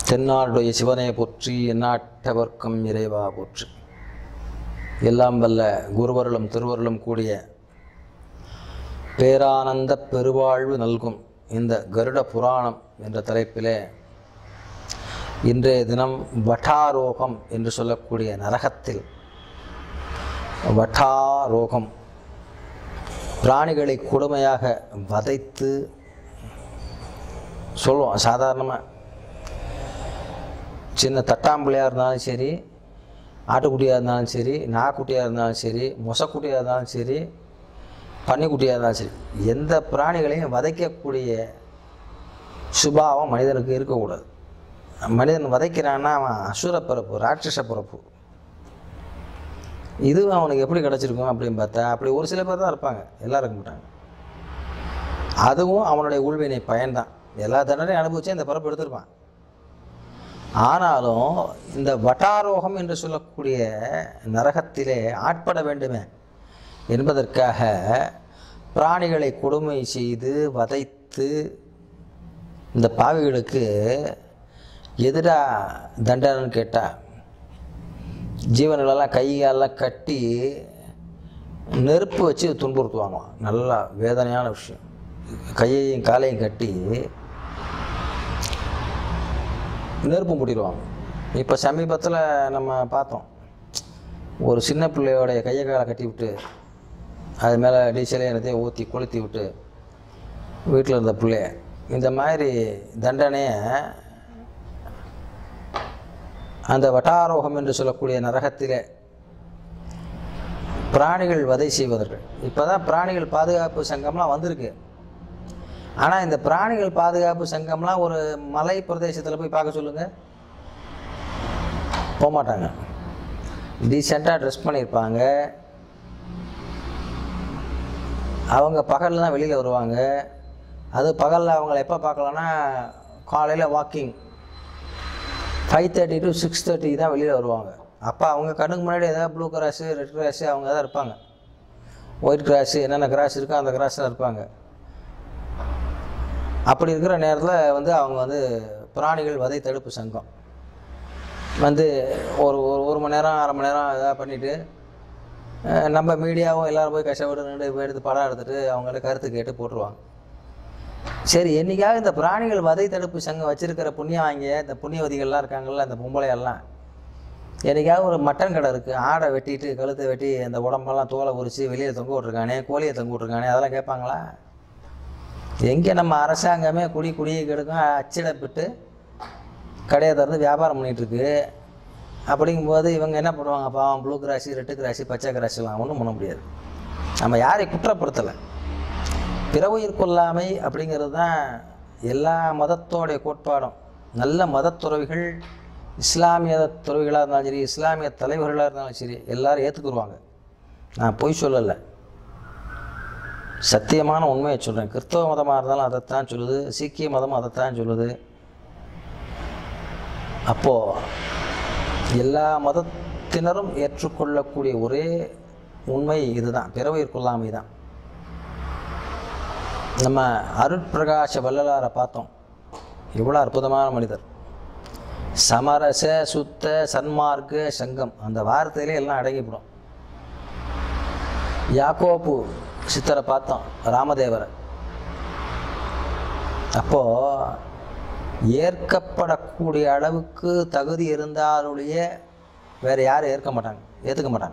தென்னாடுடைய சிவனை போற்றி எந்நாட்டவர்க்கும் இறைவா போற்றி. எல்லாம் வல்ல குருவருளும் திருவருளும் கூடிய பேரானந்த பெருவாழ்வு நல்கும் இந்த கருட புராணம் என்ற தலைப்பிலே இன்றைய தினம் வட்டாரோகம் என்று சொல்லக்கூடிய நரகத்தில் வட்டாரோகம் பிராணிகளை கொடுமையாக வதைத்து சொல்லுவோம். சாதாரணமாக சின்ன தட்டாம்பிள்ளையாக இருந்தாலும் சரி, ஆட்டுக்குட்டியாக இருந்தாலும் சரி, நாக்குட்டியாக இருந்தாலும் சரி, மொசக்குட்டியாக இருந்தாலும் சரி, பன்னிக்குட்டியாக இருந்தாலும் சரி, எந்த பிராணிகளையும் வதைக்கக்கூடிய சுபாவம் மனிதனுக்கு இருக்கக்கூடாது. மனிதன் வதைக்கிறான்னா அவன் அசுர பிறப்பு, ராட்சச பிறப்பு. இதுவும் அவனுக்கு எப்படி கிடச்சிருக்கும் அப்படின்னு பார்த்தா, அப்படி ஒரு சில பேர் தான் இருப்பாங்க, எல்லோரும் இருக்க மாட்டாங்க. அதுவும் அவனுடைய உள்வினை பயன்தான். எல்லா தண்டனையும் அனுபவிச்சு இந்த பிறப்பு எடுத்திருப்பான். ஆனாலும் இந்த வட்டாரோகம் என்று சொல்லக்கூடிய நரகத்திலே ஆட்பட வேண்டுமே என்பதற்காக பிராணிகளை கொடுமை செய்து வதைத்து இந்த பாவிகளுக்கு எதிராக தண்டனைன்னு கேட்டால், ஜீவன்களெல்லாம் கைகாலெல்லாம் கட்டி நெருப்பு வச்சு துன்புறுத்துவாங்களாம். நல்லா வேதனையான விஷயம். கையையும் காலையும் கட்டி நெருப்பு மூட்டிடுவாங்க. இப்போ சமீபத்தில் நம்ம பார்த்தோம், ஒரு சின்ன பிள்ளையோடைய கையை காலை கட்டி விட்டு அது மேலே டீசலே என்னத்தையும் ஊற்றி கொளுத்தி விட்டு வீட்டில் இருந்த பிள்ளைய, இந்த மாதிரி தண்டனையை அந்த வட்டாரோகம் என்று சொல்லக்கூடிய நரகத்திலே பிராணிகள் வதை செய்வதற்கு இப்போ தான் பிராணிகள் பாதுகாப்பு சங்கம்லாம் வந்திருக்கு. ஆனால் இந்த பிராணிகள் பாதுகாப்பு சங்கம்லாம் ஒரு மலை பிரதேசத்தில் போய் பார்க்க சொல்லுங்கள், போக மாட்டாங்க. டீசெண்டாக ட்ரெஸ் பண்ணியிருப்பாங்க. அவங்க பகலில் தான் வெளியில் வருவாங்க. அது பகலில் அவங்கள எப்போ பார்க்கலான்னா, காலையில் வாக்கிங் 5:30 to 6:30 தான் வெளியில் வருவாங்க. அப்போ அவங்க கண்ணுக்கு முன்னாடி ஏதாவது ப்ளூ கிராஸு, ரெட் கிராஸு அவங்க தான் இருப்பாங்க. ஒயிட் கிராஸு, என்னென்ன கிராஸ் இருக்கோ அந்த கிராஸில் இருப்பாங்க. அப்படி இருக்கிற நேரத்தில் அவங்க பிராணிகள் வதை தடுப்பு சங்கம் ஒரு மணி நேரம், அரை மணி நேரம் இதாக பண்ணிவிட்டு, நம்ம மீடியாவும் எல்லோரும் போய் கஷ்டப்பட்டு நின்று எடுத்து படம் எடுத்துகிட்டு அவங்கள்ட்ட கருத்து கேட்டு போட்டுருவாங்க. சரி, என்றைக்காவது இந்த பிராணிகள் வதை தடுப்பு சங்கம் வச்சுருக்கிற புண்ணியம் வாங்கிய இந்த புண்ணியவதிகள்லாம் இருக்காங்கள்ல, இந்த பொம்பளையெல்லாம், என்றைக்காவது ஒரு மட்டன் கடை இருக்குது, ஆடை வெட்டிட்டு கழுத்தை வெட்டி அந்த உடம்பெல்லாம் தோலை உரித்து வெளியில் தொங்க விட்ருக்கானே, கோழியை தொங்க விட்ருக்கானே, அதெல்லாம் கேட்பாங்களா? எங்கே நம்ம அரசாங்கமே குடியை கெடுக்கும் அச்சிடப்பட்டு கடையை திறந்து வியாபாரம் பண்ணிகிட்ருக்கு. அப்படிங்கும்போது இவங்க என்ன பண்ணுவாங்க? பாவம், ப்ளூ கிராஸு, ரெட்டு கிராஸு, பச்சை கிராஸுலாம் ஒன்றும் பண்ண முடியாது. நம்ம யாரையும் குற்றப்படுத்தலை. பிற உயிர் கொல்லாமை அப்படிங்கிறது தான் எல்லா மதத்தோடைய கோட்பாடும். நல்ல மதத்துறவிகள், இஸ்லாமிய துறவிகளாக இருந்தாலும் சரி, இஸ்லாமிய தலைவர்களாக இருந்தாலும் சரி, எல்லோரும் ஏற்றுக்குருவாங்க. நான் பொய் சொல்லலை, சத்தியமான உண்மையை சொல்கிறேன். கிறிஸ்தவ மதமாக இருந்தாலும் அதைத்தான் சொல்லுது, சீக்கிய மதமும் அதைத்தான் சொல்லுது. அப்போது எல்லா மதத்தினரும் ஏற்றுக்கொள்ளக்கூடிய ஒரே உண்மை இதுதான், பிறவுயிர் கொள்ளாமை தான். நம்ம அருட்பிரகாச வள்ளலாரை பார்த்தோம், எவ்வளோ அற்புதமான மனிதர். சமரச சுத்த சன்மார்க்க சங்கம், அந்த வார்த்தையிலே எல்லாம் அடங்கிவிடும். யாக்கோப்பு சித்தரை பார்த்தோம், ராமதேவரை. அப்போது ஏற்கப்படக்கூடிய அளவுக்கு தகுதி இருந்தாலுடைய வேறு யாரும் ஏற்றுக்க மாட்டாங்க.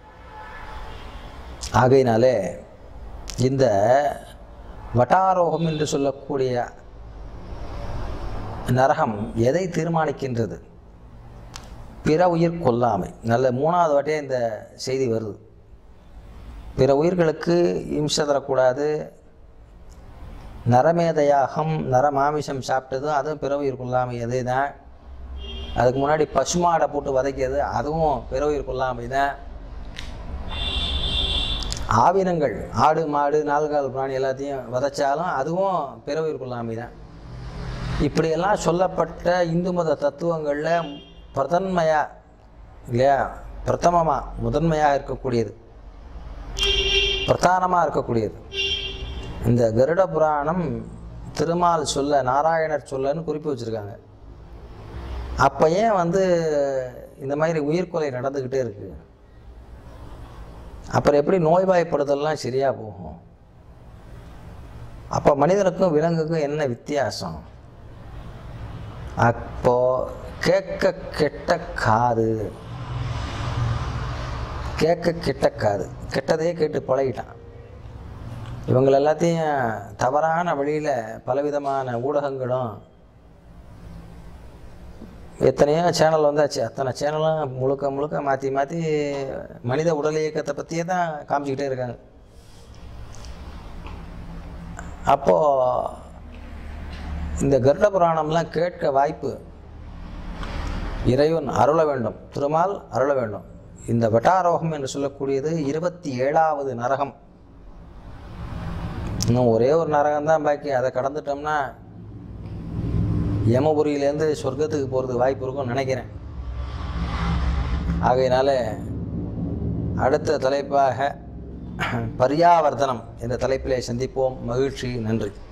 ஆகையினாலே இந்த வட்டாரோகம் என்று சொல்லக்கூடிய நரகம் எதை தீர்மானிக்கின்றது? பிற உயிர் கொல்லாமை. நல்ல 3வது வாட்டியே இந்த செய்தி வருது. பிற உயிர்களுக்கு இம்சை தரக்கூடாது. நரமேதயாகம், நரமாமிசம் சாப்பிட்டதும் அதுவும் பிற உயிர் கொல்லாமை. அதே தான். அதுக்கு முன்னாடி பசுமாடை போட்டு வதைக்கிறது, அதுவும் பிற உயிர் கொல்லாமை தான். ஆவினங்கள், ஆடு மாடு நால்கால் பிராணி எல்லாத்தையும் வதைச்சாலும் அதுவும் பிற உயிர் கொல்லாமை தான். இப்படியெல்லாம் சொல்லப்பட்ட இந்து மத தத்துவங்களில் பிரதன்மையாக இல்லையா, பிரதமமாக முதன்மையாக இருக்கக்கூடியது, பிரதானமாக இருக்கக்கூடியது இந்த கருட புராணம். திருமால் சொல்ல, நாராயணர் சொல்லன்னு குறிப்பு வச்சுருக்காங்க. அப்போ ஏன் வந்து இந்த மாதிரி உயிர்கொலை நடந்துக்கிட்டே இருக்கு? அப்புறம் எப்படி நோய்வாய்ப்படுதல்லாம் சரியாக போகும்? அப்போ மனிதனுக்கும் விலங்குக்கும் என்ன வித்தியாசம்? அப்போ கேட்க கெட்ட காது, கேட்க கெட்ட காது, கெட்டதையே கேட்டு பழகிட்டான். இவங்க எல்லாத்தையும் தவறான வழியில் பலவிதமான ஊடகங்களும் எத்தனையோ சேனல் வந்தாச்சு. அத்தனை சேனலும் முழுக்க முழுக்க மாற்றி மாற்றி மனித உடல் இயக்கத்தை பற்றியே தான் காமிச்சிக்கிட்டே இருக்காங்க. அப்போது இந்த கருட புராணம்லாம் கேட்க வாய்ப்பு இறைவன் அருள வேண்டும், திருமால் அருள வேண்டும். இந்த வட்டாரோகம் என்று சொல்லக்கூடியது 27வது நரகம். இன்னும் ஒரே ஒரு நரகம் தான் பாக்கி. அதை கடந்துட்டோம்னா யமபுரியிலேருந்து சொர்க்கத்துக்கு போகிறதுக்கு வாய்ப்பு இருக்கும்னு நினைக்கிறேன். ஆகையினால அடுத்த தலைப்பாக பர்யாவர்த்தனம் என்ற தலைப்பிலே சந்திப்போம். மகிழ்ச்சி. நன்றி.